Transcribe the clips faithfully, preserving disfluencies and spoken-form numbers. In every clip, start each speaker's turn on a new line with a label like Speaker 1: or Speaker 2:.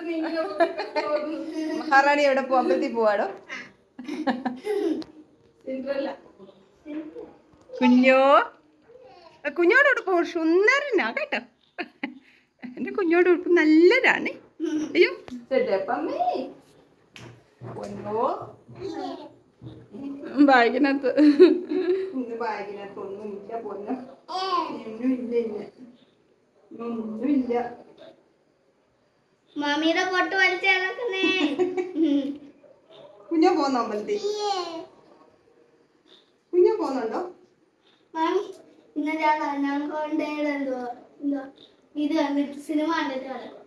Speaker 1: മഹാറാണി എവിടെ പോ അമ്പലത്തിൽ പോവാടോ? കുഞ്ഞോ കുഞ്ഞോട് ഉടുപ്പ് സുന്ദരനാ കേട്ടോ. എന്റെ കുഞ്ഞോട് ഉടുപ്പ് നല്ലതാണ്. അയ്യോ ബാഗിനകത്ത് ബാഗിനകത്ത് ഒന്നും ഇല്ല പൊന്നോ. ഒന്നും ഇല്ല ഇല്ല ഒന്നും ഇല്ല.
Speaker 2: മാമിയുടെ പൊട്ട് വലിച്ചേ.
Speaker 1: കുഞ്ഞോ പോന്നോ അമ്പലത്തിൽ? കുഞ്ഞോ പോന്നുണ്ടോ?
Speaker 2: ഇന്ന് ഞാൻ കൊണ്ടേതോ ഇത് കണ്ടിട്ട് സിനിമ കണ്ടിട്ട് കിടക്കും.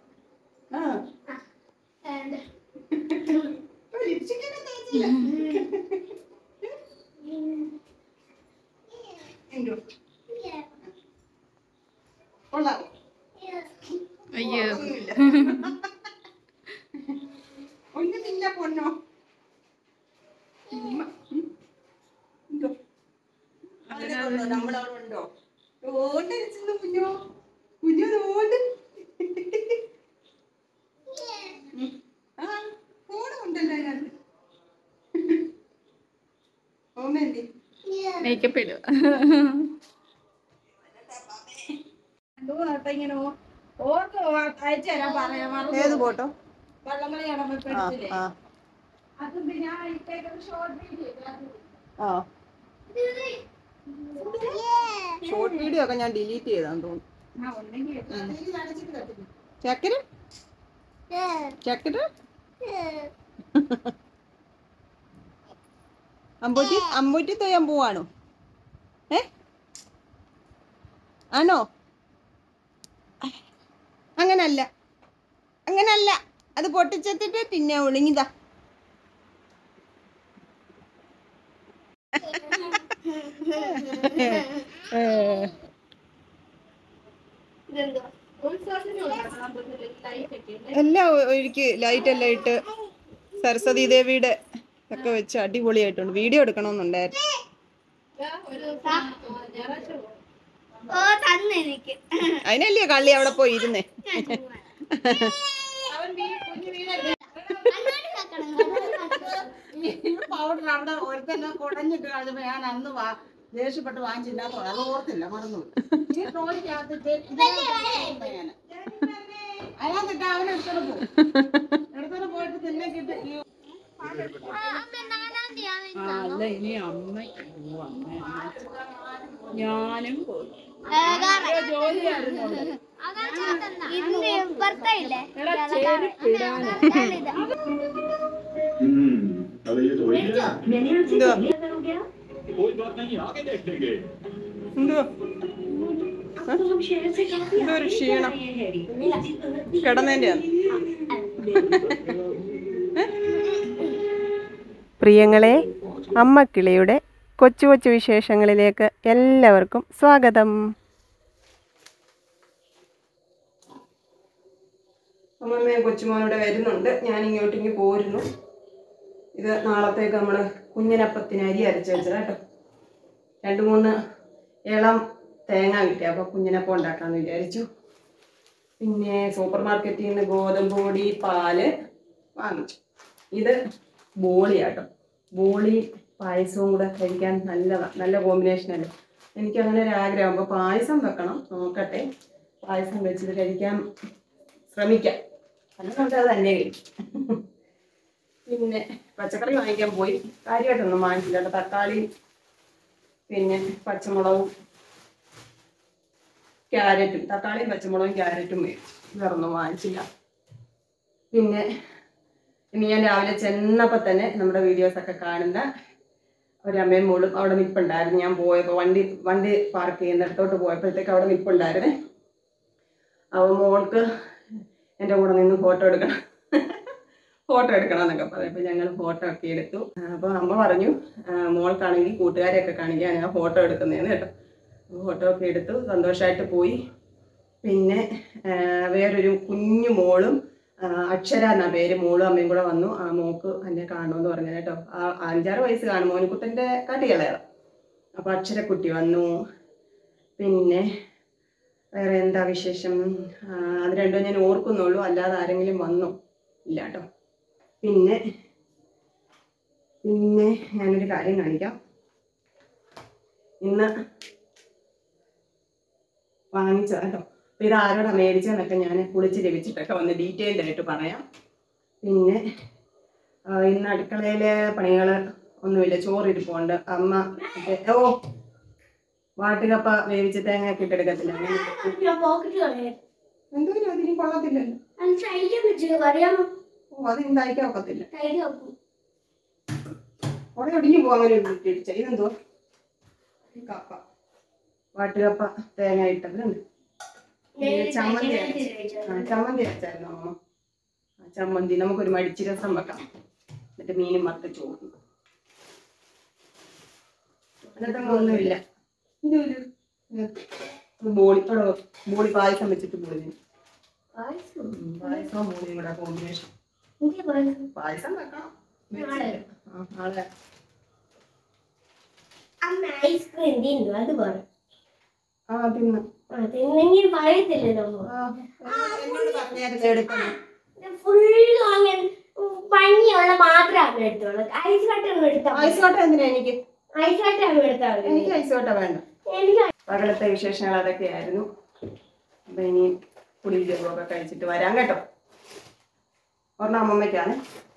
Speaker 1: അയ്യോ ഒന്നുമില്ല പൊന്നോ. നമ്മളവിടെ ഉണ്ടോ? ഓണ്ട് കുഞ്ഞോ കുഞ്ഞോ ഓണ്ട്. ആ ഫോണും ഉണ്ടല്ലോ അതിനകത്ത്. ഓമേന്തി മേക്കപ്പ് ഇടുക. ഏത് ഫോട്ടോ? ഷോർട്ട് വീഡിയോ ഒക്കെ ഞാൻ ഡിലീറ്റ് ചെയ്താന്ന് തോന്നുന്നു. ചക്കര ചക്കര അമ്പൂറ്റി അമ്പൂറ്റി തൊയ്യാൻ പോവാണോ? ഏ ആണോ? അങ്ങനല്ല അങ്ങനല്ല, അത് പൊട്ടിച്ചെത്തിട്ട് പിന്നെ ഒളിങ്ങിതാ. എല്ലാം ഒഴുക്കി ലൈറ്റ് എല്ലാം ഇട്ട് സരസ്വതി ദേവിയുടെ ഒക്കെ വെച്ച് അടിപൊളിയായിട്ടുണ്ട്. വീഡിയോ എടുക്കണമെന്നുണ്ടായിരുന്നു. അതിനല്ലേ കള്ളി അവിടെ പോയി ഇരുന്നേ. പൗഡർ അവിടെ ഒരുത്തന്നെ കുടഞ്ഞിട്ട് കളഞ്ഞപ്പോ ഞാൻ അന്ന് ദേഷ്യപ്പെട്ട് വാങ്ങിച്ചില്ലാത്തോ അത് ഓർത്തില്ല, മറന്നു. ഈ ട്രോളിക്കകത്തിട്ട് അതിനകത്തിട്ട് അവനെ എടുത്തോണ്ട് പോകും. എടുത്തോണ്ട് പോയിട്ട് തിന്നേക്കിട്ട് അല്ല ഇനി അമ്മ ഞാനും പോയി. ജോലിയായിരുന്നു. എന്തൊരു ക്ഷീണം കിടന്നതിന്റെ. പ്രിയങ്ങളെ, അമ്മക്കിളിയുടെ കൊച്ചു കൊച്ചു വിശേഷങ്ങളിലേക്ക് എല്ലാവർക്കും സ്വാഗതം. അമ്മമ്മയും കൊച്ചുമോനോടെ വരുന്നുണ്ട്. ഞാൻ ഇങ്ങോട്ടിങ്ങ് പോരുന്നു. ഇത് നാളത്തേക്ക് നമ്മൾ കുഞ്ഞിനപ്പത്തിന് അരി അരച്ച് വെച്ചത് കേട്ടോ. രണ്ട് മൂന്ന് ഇളം തേങ്ങ കിട്ടി, അപ്പോൾ കുഞ്ഞിനപ്പം ഉണ്ടാക്കാമെന്ന് വിചാരിച്ചു. പിന്നെ സൂപ്പർ മാർക്കറ്റിൽ നിന്ന് ഗോതമ്പ് പൊടി പാല് വാങ്ങിച്ചു. ഇത് ബോളിയാട്ടോ. ബോളി പായസവും കൂടെ കഴിക്കാൻ നല്ലതാണ്, നല്ല കോമ്പിനേഷനല്ലേ. എനിക്കങ്ങനെ ഒരു ആഗ്രഹം. അപ്പോൾ പായസം വെക്കണം, നോക്കട്ടെ. പായസം വെച്ചിട്ട് കഴിക്കാൻ ശ്രമിക്കാം. അല്ലാണ്ട് അത് തന്നെ കഴിക്കും. പിന്നെ പച്ചക്കറി വാങ്ങിക്കാൻ പോയി. കാര്യമായിട്ടൊന്നും വാങ്ങിച്ചില്ല കേട്ടോ. തക്കാളി പിന്നെ പച്ചമുളകും ക്യാരറ്റും, തക്കാളിയും പച്ചമുളകും ക്യാരറ്റും മേടിച്ചു. വേറൊന്നും വാങ്ങിച്ചില്ല. പിന്നെ ഇനി ഞാൻ രാവിലെ ചെന്നപ്പോൾ തന്നെ നമ്മുടെ വീഡിയോസൊക്കെ കാണുന്ന ഒരമ്മയും മോളും അവിടെ നിൽപ്പുണ്ടായിരുന്നു. ഞാൻ പോയപ്പോൾ വണ്ടി വണ്ടി പാർക്ക് ചെയ്യുന്നിടത്തോട്ട് പോയപ്പോഴത്തേക്ക് അവിടെ നിൽപ്പുണ്ടായിരുന്നേ. അപ്പോൾ മോൾക്ക് എൻ്റെ കൂടെ നിന്ന് ഫോട്ടോ എടുക്കണം ഫോട്ടോ എടുക്കണം എന്നൊക്കെ പറഞ്ഞപ്പോൾ ഞങ്ങൾ ഫോട്ടോ ഒക്കെ എടുത്തു. അപ്പോൾ അമ്മ പറഞ്ഞു മോൾക്കാണെങ്കിൽ കൂട്ടുകാരെയൊക്കെ കാണിക്കാൻ ഞാൻ ഫോട്ടോ എടുക്കുന്നതെന്ന് കേട്ടോ. ഫോട്ടോ ഒക്കെ എടുത്തു, സന്തോഷമായിട്ട് പോയി. പിന്നെ വേറൊരു കുഞ്ഞു മോളും അക്ഷര എന്നാ പേര്, മോളും അമ്മയും കൂടെ വന്നു. ആ മോക്ക് എന്നെ കാണുമെന്ന് പറഞ്ഞു കേട്ടോ. ആ അഞ്ചാറ് വയസ്സ് കാണും, മോനിക്കുട്ടൻ്റെ കാട്ടികളയാണ്. അപ്പോൾ അക്ഷരക്കുട്ടി വന്നു. പിന്നെ വേറെ എന്താ വിശേഷം? അത് രണ്ടും ഞാൻ ഓർക്കുന്നുള്ളൂ, അല്ലാതെ ആരെങ്കിലും വന്നു ഇല്ല കേട്ടോ. പിന്നെ പിന്നെ ഞാനൊരു കാര്യം കാണിക്കാം. ഇന്ന് വാങ്ങിച്ച കേട്ടോ. അപ്പം ഇത് ആരോടാ മേടിച്ചതെന്നൊക്കെ ഞാൻ കുളിച്ച് ലഭിച്ചിട്ടൊക്കെ വന്ന് ഡീറ്റെയിൽഡ് ആയിട്ട് പറയാം. പിന്നെ ഇന്ന് അടുക്കളയിലെ പണികൾ ഒന്നുമില്ല, ചോറിരിപ്പുണ്ട്. അമ്മ ഓ വാട്ടുകപ്പ വേവിച്ച് തേങ്ങ ഒക്കെ ഇട്ടെടുക്കത്തില്ല. എന്തെങ്കിലും അതിന് കൊള്ളത്തില്ലല്ലോ. ഓ അത് ഉണ്ടായിക്കാൻ ഒക്കത്തില്ല. അവിടെ ഒടിഞ്ഞു പോകാൻ അങ്ങനെ ഇടിച്ച ഇതെന്തോ കപ്പ വാട്ടുകപ്പ തേങ്ങ ഇട്ടതുണ്ട്. ചമ്മന്തി ആ ചമ്മന്തി അരച്ചായിരുന്നു അമ്മ. ചമ്മന്തി നമുക്കൊരു മടിച്ചു രസം വെക്കാം. എന്നിട്ട് മീനും വറുത്ത് ചോറും. എന്നിട്ട് ഒന്നുമില്ല. ബോളി ബോളി പായസം വെച്ചിട്ട് ബോളി പായസവും ബോളിയും കൂടെ കോമ്പിനേഷൻ. പായസം വെക്കണം. നാളെ
Speaker 2: ഐസ്ക്രീം തിന്നു അത് പറ.
Speaker 1: ആ തിന്നു
Speaker 2: തിന്നെങ്കിൽ പറയത്തില്ലല്ലോ. ഫുള്ള് അങ്ങനെ പനിയുള്ള മാത്രമേ എടുത്തോളൂ. ഐസ് കട്ട എടുത്താൽ
Speaker 1: ഐസ് കട്ട എന്തിനാ എനിക്ക്?
Speaker 2: ഐസ് കട്ട എടുത്താൽ
Speaker 1: എനിക്ക് ഐസ് കട്ട വേണ്ട. പകലത്തെ വിശേഷങ്ങൾ അതൊക്കെയായിരുന്നു. അപ്പൊ ഇനി പുളി ജോഗൊക്കെ കഴിച്ചിട്ട് വരാം കേട്ടോ. ഒരെണ്ണം അമ്മമ്മയ്ക്കാണ്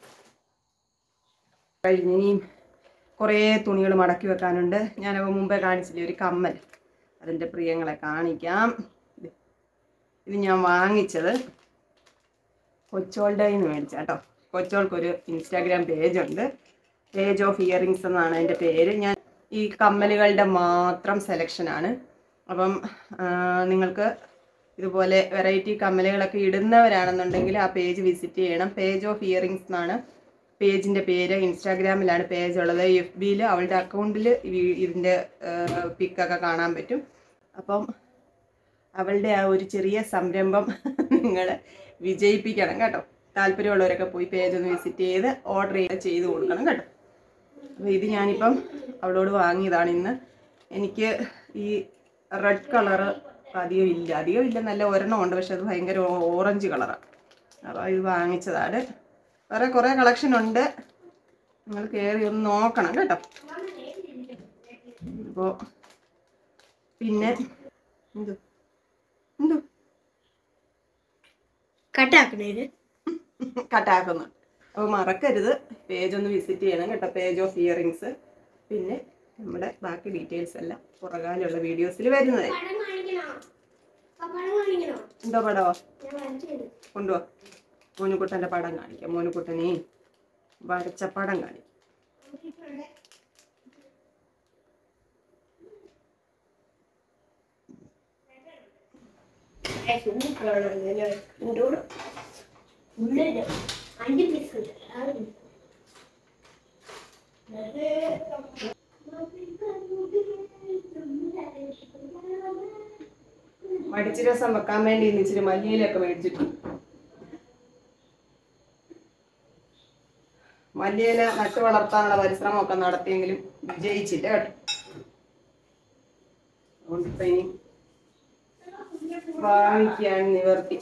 Speaker 1: കഴിഞ്ഞ്. ഇനിയും കുറേ തുണികൾ മടക്കി വെക്കാനുണ്ട്. ഞാനവ മുമ്പേ കാണിച്ചില്ലേ ഒരു കമ്മൽ, അതിൻ്റെ പ്രിയങ്ങളെ കാണിക്കാം. ഇത് ഞാൻ വാങ്ങിച്ചത് കൊച്ചോളുടെ നിന്ന് മേടിച്ച കേട്ടോ. കൊച്ചോൾക്കൊരു ഇൻസ്റ്റാഗ്രാം പേജുണ്ട്, പേജ് ഓഫ് ഇയറിങ്സ് എന്നാണ് അതിൻ്റെ പേര്. ഞാൻ ഈ കമ്മലുകളുടെ മാത്രം സെലക്ഷനാണ്. അപ്പം നിങ്ങൾക്ക് ഇതുപോലെ വെറൈറ്റി കമ്മലുകളൊക്കെ ഇടുന്നവരാണെന്നുണ്ടെങ്കിൽ ആ പേജ് വിസിറ്റ് ചെയ്യണം. പേജ് ഓഫ് ഇയറിങ്സ് എന്നാണ് പേജിൻ്റെ പേര്. ഇൻസ്റ്റാഗ്രാമിലാണ് പേജ് ഉള്ളത്. എഫ് ബിയിൽ അവളുടെ അക്കൗണ്ടിൽ ഇതിൻ്റെ പിക്കൊക്കെ കാണാൻ പറ്റും. അപ്പം അവളുടെ ആ ഒരു ചെറിയ സംരംഭം നിങ്ങൾ വിജയിപ്പിക്കണം കേട്ടോ. താല്പര്യമുള്ളവരൊക്കെ പോയി പേജ് ഒന്ന് വിസിറ്റ് ചെയ്ത് ഓർഡർ ചെയ്ത് ചെയ്ത് കൊടുക്കണം കേട്ടോ. അപ്പോൾ ഇത് ഞാനിപ്പം അവളോട് വാങ്ങിയതാണ് ഇന്ന്. എനിക്ക് ഈ റെഡ് കളറ് അധികം ഇല്ല, അധികം ഇല്ല നല്ല ഒരെണ്ണം ഉണ്ട്, പക്ഷെ അത് ഭയങ്കര ഓറഞ്ച് കളറാണ്. അപ്പോൾ ഇത് വാങ്ങിച്ചതാണ്. വേറെ കുറേ കളക്ഷൻ ഉണ്ട്, നിങ്ങൾ കയറി ഒന്ന് നോക്കണം കേട്ടോ. അപ്പോൾ പിന്നെ എന്തു എന്തു
Speaker 2: കട്ടാക്കണേ
Speaker 1: കട്ടാക്കുന്നു. അപ്പോൾ മറക്കരുത് പേജ് ഒന്ന് വിസിറ്റ് ചെയ്യണം കേട്ടോ, പേജ് ഓഫ് ഇയറിങ്സ്. പിന്നെ നമ്മുടെ ബാക്കി ഡീറ്റെയിൽസ് എല്ലാം പുറകാലുള്ള വീഡിയോസിൽ വരുന്നത്. എന്തോ പടവോ കൊണ്ടുപോ. മോനുകുട്ടൻ്റെ പടം കാണിക്കാം. മോനുകുട്ടനെ വരച്ച പടം കാണിക്കാം.
Speaker 2: അഞ്ച് പീസ്
Speaker 1: മടിച്ചു രസം വെക്കാൻ വേണ്ടി ഇച്ചിരി മല്ലിയിലൊക്കെ മേടിച്ചിട്ടു. മല്ലിയില നട്ടു വളർത്താനുള്ള പരിശ്രമമൊക്കെ നടത്തിയെങ്കിലും വിജയിച്ചില്ല കേട്ടോ. അതുകൊണ്ടിപ്പോ ഇനി വാങ്ങിക്കാൻ നിവർത്തി.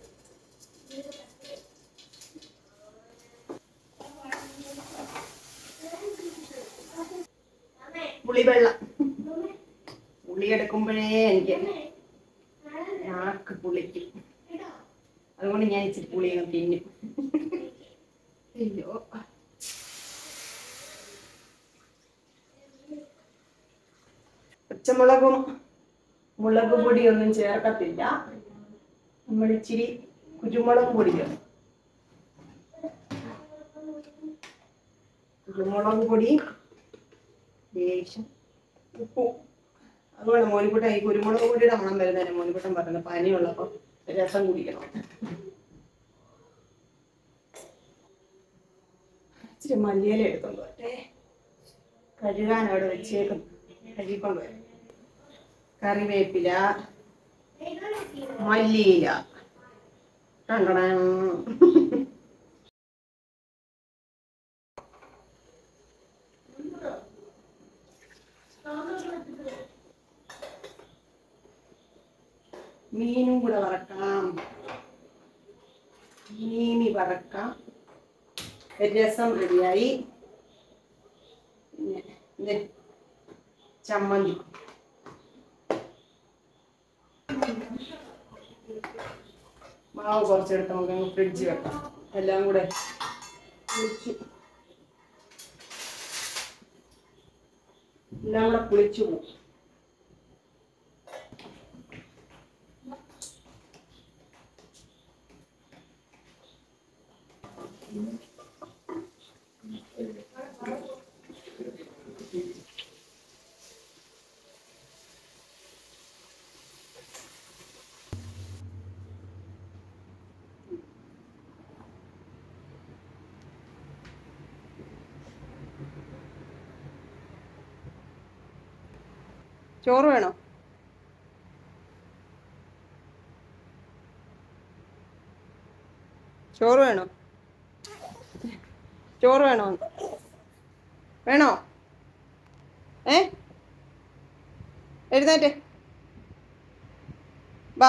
Speaker 1: പുളിവെള്ളം പുളിയെടുക്കുമ്പോഴേ എനിക്ക് നാക്ക് പുളിക്കും. അതുകൊണ്ട് ഞാൻ ഇച്ചിരി പുളിയൊക്കെ തിന്നും. അയ്യോ, പച്ചമുളകും മുളക് പൊടിയൊന്നും ചേർക്കത്തില്ല. നമ്മൾ ഇച്ചിരി കുരുമുളക് പൊടി ചേർക്കും. കുരുമുളക് പൊടി ലേശം ഉപ്പും. അതുകൊണ്ട് മോനിക്കുട്ടൻ ഈ കുരുമുളക് പൊടിയുടെ മണം വരുന്നതിന് മോനിക്കുട്ടൻ പറയുന്നത് പനിയുള്ളപ്പോൾ രസം കുടിക്കണം. ഇച്ചിരി മല്ലിയില എടുത്തോണ്ട് വരട്ടെ. കഴുകാൻ അവിടെ വെച്ചേക്കും, കഴുകിക്കൊണ്ട് വരും. കറിവേപ്പില, മല്ലിയില, കണ്ടണം. മീനും കൂടെ വറക്കാം. മീനി വറക്കാം. രസം റെഡിയായി. പിന്നെ ഇത് ചമ്മന്തി. മാവ് കുറച്ചെടുത്ത് നമുക്ക് ഫ്രിഡ്ജ് വെക്കാം. എല്ലാം കൂടെ എല്ലാം കൂടെ പുളിച്ചു പോകും. ചോറ് വേണോ? ചോറ് വേണോ? ചോറ് വേണോ? വേണോ? ഏ എഴുന്നേറ്റ് വാ.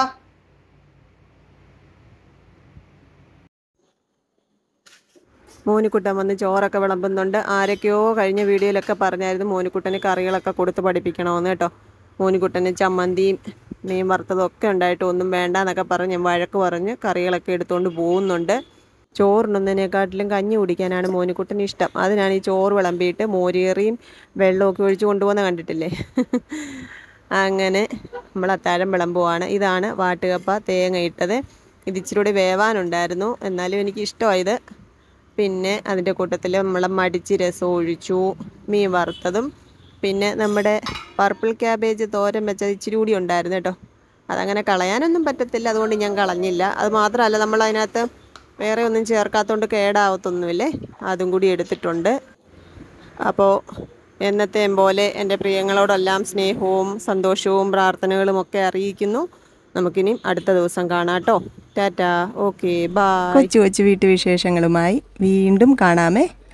Speaker 1: മോനിക്കുട്ടൻ വന്ന് ചോറൊക്കെ വിളമ്പുന്നുണ്ട്. ആരൊക്കെയോ കഴിഞ്ഞ വീഡിയോയിലൊക്കെ പറഞ്ഞായിരുന്നു മോനിക്കുട്ടന് കറികളൊക്കെ കൊടുത്ത് പഠിപ്പിക്കണമെന്ന് കേട്ടോ. മോനിക്കുട്ടന് ചമ്മന്തിയും മീൻ വറുത്തതും ഒക്കെ ഉണ്ടായിട്ട് ഒന്നും വേണ്ട എന്നൊക്കെ പറഞ്ഞ് വഴക്ക് പറഞ്ഞ് കറികളൊക്കെ എടുത്തുകൊണ്ട് പോകുന്നുണ്ട്. ചോറിനൊന്നതിനെക്കാട്ടിലും കഞ്ഞി കുടിക്കാനാണ് മോനിക്കുട്ടന് ഇഷ്ടം. അതിനാണ് ഈ ചോറ് വിളമ്പിയിട്ട് മോരേറിയും വെള്ളമൊക്കെ ഒഴിച്ച് കൊണ്ടുപോകുന്ന കണ്ടിട്ടില്ലേ. അങ്ങനെ നമ്മൾ അത്താഴം വിളമ്പുവാണ്. ഇതാണ് വാട്ടുകപ്പ തേങ്ങ ഇട്ടത്. ഇത് ഇച്ചിരി കൂടി വേവാനുണ്ടായിരുന്നു, എന്നാലും എനിക്ക് ഇഷ്ടമായത്. പിന്നെ അതിൻ്റെ കൂട്ടത്തിൽ നമ്മൾ മടിച്ച് രസം ഒഴിച്ചു, മീൻ വറുത്തതും, പിന്നെ നമ്മുടെ പർപ്പിൾ ക്യാബേജ് തോരൻ വെച്ചത് ഇച്ചിരി കൂടി ഉണ്ടായിരുന്നു കേട്ടോ. അതങ്ങനെ കളയാനൊന്നും പറ്റത്തില്ല, അതുകൊണ്ട് ഞാൻ കളഞ്ഞില്ല. അത് മാത്രമല്ല നമ്മൾ അതിനകത്ത് വേറെ ഒന്നും ചേർക്കാത്തതുകൊണ്ട് കേടാവത്തൊന്നുമില്ലേ, അതും കൂടി എടുത്തിട്ടുണ്ട്. അപ്പോൾ എന്നത്തെയും പോലെ എൻ്റെ പ്രിയങ്ങളോടെല്ലാം സ്നേഹവും സന്തോഷവും പ്രാർത്ഥനകളും ഒക്കെ അറിയിക്കുന്നു. നമുക്കിനി അടുത്ത ദിവസം കാണാം കേട്ടോ. Tata, okay, bye.
Speaker 3: കൊച്ചു കൊച്ചു വീട്ടുവിശേഷങ്ങളുമായി വീണ്ടും കാണാമേ.